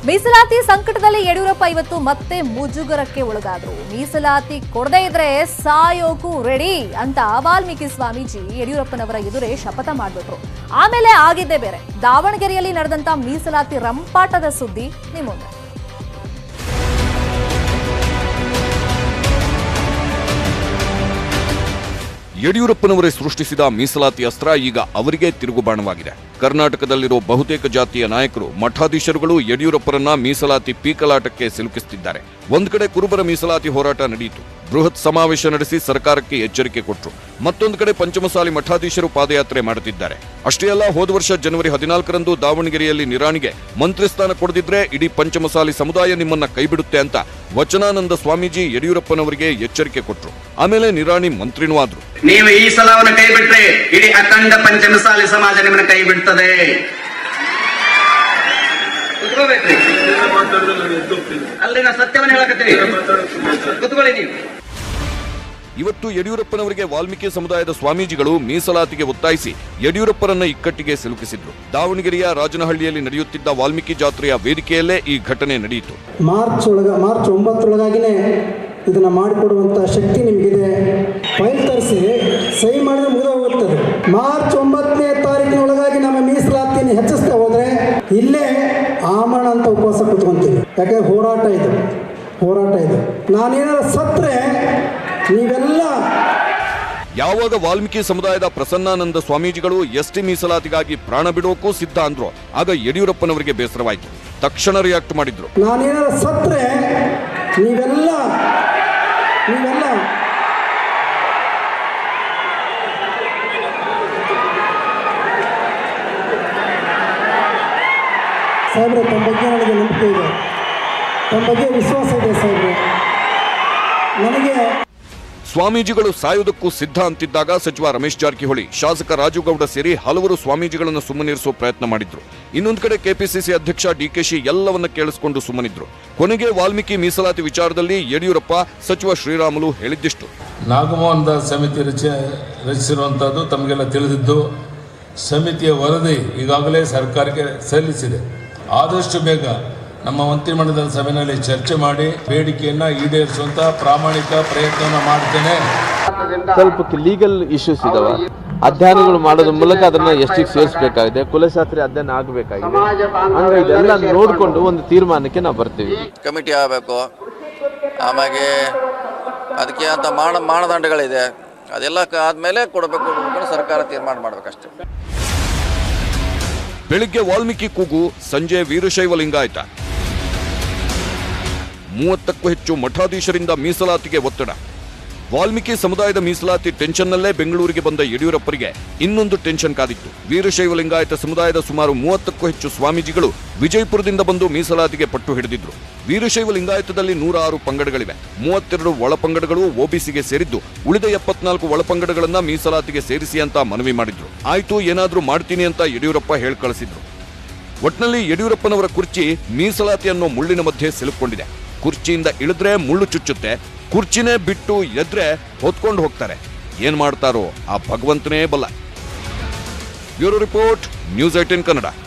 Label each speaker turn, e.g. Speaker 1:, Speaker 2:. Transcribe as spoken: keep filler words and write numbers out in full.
Speaker 1: ಮೀಸಲಾತಿ ಸಂಕಟದಲ್ಲಿ ಯಡಿಯೂರಪ್ಪ ಇವತ್ತು ಮತ್ತೆ ಮುಜುಗರಕ್ಕೆ ಒಳಗಾದ್ರು. ಮೀಸಲಾತಿ ಕೊಡದೇ ಇದ್ರೆ ಸಾಯೋಕು ರೆಡಿ ಅಂತ ವಾಲ್ಮೀಕಿ ಸ್ವಾಮೀಜಿ ಯಡಿಯೂರಪ್ಪನವರ ಎದುರೇ ಶಪಥ ಮಾಡಿಬಿಟ್ರು. ಆಮೇಲೆ ಆಗಿದ್ದೇ ಬೇರೆ. ದಾವಣಗೆರೆಯಲ್ಲಿ ನಡೆದಂತ ಮೀಸಲಾತಿ ರಂಪಾಟದ ಸುದ್ದಿ ನಿಮ್ಮ ಮುಂದೆ.
Speaker 2: ಯಡಿಯೂರಪ್ಪನವರೇ ಸೃಷ್ಟಿಸಿದ ಮೀಸಲಾತಿ ಅಸ್ತ್ರ ಈಗ ಅವರಿಗೆ ತಿರುಗುಬಾಣವಾಗಿದೆ. ಕರ್ನಾಟಕದಲ್ಲಿರೋ ಬಹುತೇಕ ಜಾತಿಯ ನಾಯಕರು, ಮಠಾಧೀಶರುಗಳು ಯಡಿಯೂರಪ್ಪರನ್ನ ಮೀಸಲಾತಿ ಪೀಕಲಾಟಕ್ಕೆ ಸಿಲುಕಿಸುತ್ತಿದ್ದಾರೆ. ಒಂದ್ ಕಡೆ ಕುರುಬರ ಮೀಸಲಾತಿ ಹೋರಾಟ ನಡೆಯಿತು. ಬೃಹತ್ ಸಮಾವೇಶ ನಡೆಸಿ ಸರ್ಕಾರಕ್ಕೆ ಎಚ್ಚರಿಕೆ ಕೊಟ್ಟರು. ಮತ್ತೊಂದು ಕಡೆ ಪಂಚಮಸಾಲಿ ಮಠಾಧೀಶರು ಪಾದಯಾತ್ರೆ ಮಾಡುತ್ತಿದ್ದಾರೆ. ಅಷ್ಟೇ ಅಲ್ಲ, ಹೋದ ವರ್ಷ ಜನವರಿ ಹದಿನಾಲ್ಕರಂದು ದಾವಣಗೆರೆಯಲ್ಲಿ ನಿರಾಣಿಗೆ ಮಂತ್ರಿ ಸ್ಥಾನ ಕೊಡದಿದ್ರೆ ಇಡೀ ಪಂಚಮಸಾಲಿ ಸಮುದಾಯ ನಿಮ್ಮನ್ನ ಕೈಬಿಡುತ್ತೆ ಅಂತ ವಚನಾನಂದ ಸ್ವಾಮೀಜಿ ಯಡಿಯೂರಪ್ಪನವರಿಗೆ ಎಚ್ಚರಿಕೆ ಕೊಟ್ಟರು. ಆಮೇಲೆ ನಿರಾಣಿ ಮಂತ್ರಿನೂ ಆದ್ರು.
Speaker 3: ನೀವು ಈ ಸಲವನ್ನು ಕೈ ಬಿಟ್ರೆ ಇಡೀ ಅಖಂಡ ಪಂಚಮಸಾಲಿ ಸಮಾಜ ನಿಮ್ಮನ್ನ ಕೈ ಬಿಡ್ತದೆ. ಅಲ್ಲಿನ ಸತ್ಯವನ್ನು ಹೇಳಕತ್ತೀವಿ, ಕೂತ್ಕೊಳ್ಳಿ ನೀವು.
Speaker 2: ಇವತ್ತು ಯಡಿಯೂರಪ್ಪನವರಿಗೆ ವಾಲ್ಮೀಕಿ ಸಮುದಾಯದ ಸ್ವಾಮೀಜಿಗಳು ಮೀಸಲಾತಿಗೆ ಒತ್ತಾಯಿಸಿ ಯಡಿಯೂರಪ್ಪರನ್ನ ಇಕ್ಕಟ್ಟಿಗೆ ಸಿಲುಕಿಸಿದ್ರು. ದಾವಣಗೆರೆಯ ರಾಜನಹಳ್ಳಿಯಲ್ಲಿ ನಡೆಯುತ್ತಿದ್ದ ವಾಲ್ಮೀಕಿ ಜಾತ್ರೆಯ ವೇದಿಕೆಯಲ್ಲೇ ಈ ಘಟನೆ ನಡೆಯಿತು.
Speaker 4: ಮಾರ್ಚ್ ಒಳಗ ಮಾರ್ಚ್ ಒಂಬತ್ತರೊಳಗಾಗಿನೇ ಇದನ್ನ ಮಾಡಿಕೊಡುವಂತ ಶಕ್ತಿ ನಿಮಗಿದೆ. ಫೈಲ್ ತರಿಸಿ ಸಹಿ ಮಾಡಿದ್ರೆ ಮುಗಿದ ಹೋಗುತ್ತದೆ. ಮಾರ್ಚ್ ಒಂಬತ್ತನೇ ತಾರೀಕಿನೊಳಗಾಗಿ ನಮ್ಮ ಮೀಸಲಾತಿಯನ್ನು ಹೆಚ್ಚಿಸ್ತಾ ಹೋದ್ರೆ ಇಲ್ಲೇ ಆಮರಣ ಅಂತ ಉಪವಾಸ ಕೂತ್ಕೊಂತೀವಿ. ಯಾಕೆ ಹೋರಾಟ ಇದು, ಹೋರಾಟ ಇದು. ನಾನೇನಾದ್ರು ಸತ್ರೆ ನೀವೆಲ್ಲ.
Speaker 2: ಯಾವಾಗ ವಾಲ್ಮೀಕಿ ಸಮುದಾಯದ ಪ್ರಸನ್ನಾನಂದ ಸ್ವಾಮೀಜಿಗಳು ಎಸ್ಟಿ ಮೀಸಲಾತಿಗಾಗಿ ಪ್ರಾಣ ಬಿಡೋಕ್ಕೂ ಸಿದ್ಧ ಅಂದ್ರು, ಆಗ ಯಡಿಯೂರಪ್ಪನವರಿಗೆ ಬೇಸರವಾಯಿತು. ತಕ್ಷಣ ರಿಯಾಕ್ಟ್ ಮಾಡಿದ್ರು.
Speaker 4: ನಾನೇನಾದ್ರು ಸತ್ರೆ ನೀವೆಲ್ಲ ನೀವೆಲ್ಲ ಸಾಹೇಬ್ರೆ, ತಮ್ಮ ಬಗ್ಗೆ ನನಗೆ ನಂಬಿಕೆ ಇದೆ, ತಮ್ಮ ಬಗ್ಗೆ ವಿಶ್ವಾಸ ಇದೆ ಸಾಹೇಬ್ರೆ. ನನಗೆ
Speaker 2: ಸ್ವಾಮೀಜಿಗಳು ಸಾಯುವುದಕ್ಕೂ ಸಿದ್ಧ ಅಂತಿದ್ದಾಗ ಸಚಿವ ರಮೇಶ್ ಜಾರಕಿಹೊಳಿ, ಶಾಸಕ ರಾಜುಗೌಡ ಸೇರಿ ಹಲವರು ಸ್ವಾಮೀಜಿಗಳನ್ನು ಸುಮ್ಮನಿರಿಸುವ ಪ್ರಯತ್ನ ಮಾಡಿದ್ರು. ಇನ್ನೊಂದು ಕಡೆ ಕೆಪಿಸಿಸಿ ಅಧ್ಯಕ್ಷ ಡಿಕೆಶಿ ಎಲ್ಲವನ್ನ ಕೇಳಿಸಿಕೊಂಡು ಸುಮ್ಮನಿದ್ರು. ಕೊನೆಗೆ ವಾಲ್ಮೀಕಿ ಮೀಸಲಾತಿ ವಿಚಾರದಲ್ಲಿ ಯಡಿಯೂರಪ್ಪ, ಸಚಿವ ಶ್ರೀರಾಮುಲು ಹೇಳಿದ್ದಿಷ್ಟು.
Speaker 5: ನಾಗಮೋಹನ್ ದಾಸ್ ಸಮಿತಿ ರಚ ರಚಿಸಿರುವಂತಹದ್ದು ತಮಗೆಲ್ಲ ತಿಳಿದಿದ್ದು. ಸಮಿತಿಯ ವರದಿ ಈಗಾಗಲೇ ಸರ್ಕಾರಕ್ಕೆ ಸಲ್ಲಿಸಿದೆ. ಆದಷ್ಟು ಬೇಗ ನಮ್ಮ ಮಂತ್ರಿಮಂಡಲದ ಸಭೆಯಲ್ಲಿ ಚರ್ಚೆ ಮಾಡಿ ಬೇಡಿಕೆಯನ್ನ ಈಡೇರಿಸುವಂತ ಪ್ರಾಮಾಣಿಕ ಪ್ರಯತ್ನವನ್ನು ಮಾಡ್ತೇನೆ.
Speaker 6: ಸ್ವಲ್ಪ ಲೀಗಲ್ ಇಶ್ಯೂಸ್ ಇದಾವೆ, ಅಧ್ಯಯನಗಳು ಮಾಡೋದ್ರ ಮೂಲಕ ಅದನ್ನ ಎಷ್ಟಿಗೆ ಸೇರಿಸಬೇಕಾಗಿದೆ, ಕುಲಶಾಸ್ತ್ರಿ ಅಧ್ಯಯನ ಆಗಬೇಕಾಗಿದೆ. ಹಂಗ ಇದೆಲ್ಲ ನೋಡಿಕೊಂಡು ಒಂದು ತೀರ್ಮಾನಕ್ಕೆ ನಾವು ಬರ್ತೀವಿ.
Speaker 7: ಕಮಿಟಿ ಆಗಬೇಕು, ಆಮೇಲೆ ಅದಕ್ಕೆ ಅಂತ ಮಾನ ಮಾನದಂಡಗಳಿದೆ, ಅದೆಲ್ಲ ಆದ್ಮೇಲೆ ಕೊಡಬೇಕು, ಸರ್ಕಾರ ತೀರ್ಮಾನ ಮಾಡ್ಬೇಕಷ್ಟೇ.
Speaker 2: ಬೆಳಿಗ್ಗೆ ವಾಲ್ಮೀಕಿ ಕೂಗು, ಸಂಜೆ ವೀರಶೈವ ಲಿಂಗಾಯತ. ಮೂವತ್ತಕ್ಕೂ ಹೆಚ್ಚು ಮಠಾಧೀಶರಿಂದ ಮೀಸಲಾತಿಗೆ ಒತ್ತಡ. ವಾಲ್ಮೀಕಿ ಸಮುದಾಯದ ಮೀಸಲಾತಿ ಟೆನ್ಷನ್ನಲ್ಲೇ ಬೆಂಗಳೂರಿಗೆ ಬಂದ ಯಡಿಯೂರಪ್ಪರಿಗೆ ಇನ್ನೊಂದು ಟೆನ್ಷನ್ ಕಾದಿತ್ತು. ವೀರಶೈವ ಲಿಂಗಾಯತ ಸಮುದಾಯದ ಸುಮಾರು ಮೂವತ್ತಕ್ಕೂ ಹೆಚ್ಚು ಸ್ವಾಮೀಜಿಗಳು ವಿಜಯಪುರದಿಂದ ಬಂದು ಮೀಸಲಾತಿಗೆ ಪಟ್ಟು ಹಿಡಿದಿದ್ರು. ವೀರಶೈವ ಲಿಂಗಾಯತದಲ್ಲಿ ನೂರ ಆರು ಪಂಗಡಗಳಿವೆ. ಮೂವತ್ತೆರಡು ಒಳಪಂಗಡಗಳು ಒಬಿಸಿಗೆ ಸೇರಿದ್ದು, ಉಳಿದ ಎಪ್ಪತ್ನಾಲ್ಕು ಒಳಪಂಗಡಗಳನ್ನ ಮೀಸಲಾತಿಗೆ ಸೇರಿಸಿ ಅಂತ ಮನವಿ ಮಾಡಿದ್ರು. ಆಯ್ತು, ಏನಾದ್ರೂ ಮಾಡ್ತೀನಿ ಅಂತ ಯಡಿಯೂರಪ್ಪ ಹೇಳಿ ಕಳಿಸಿದ್ರು. ಒಟ್ನಲ್ಲಿ ಯಡಿಯೂರಪ್ಪನವರ ಕುರ್ಚಿ ಮೀಸಲಾತಿ ಅನ್ನೋ ಮುಳ್ಳಿನ ಮಧ್ಯೆ ಸಿಲುಕೊಂಡಿದೆ. ಕುರ್ಚಿಯಿಂದ ಇಳಿದ್ರೆ ಮುಳ್ಳು ಚುಚ್ಚುತ್ತೆ, ಕುರ್ಚಿನೇ ಬಿಟ್ಟು ಎದ್ರೆ ಹೊತ್ಕೊಂಡು ಹೋಗ್ತಾರೆ. ಏನ್ ಮಾಡ್ತಾರೋ ಆ ಭಗವಂತನೇ ಬಲ್ಲ. Bureau report, news eighteen Kannada.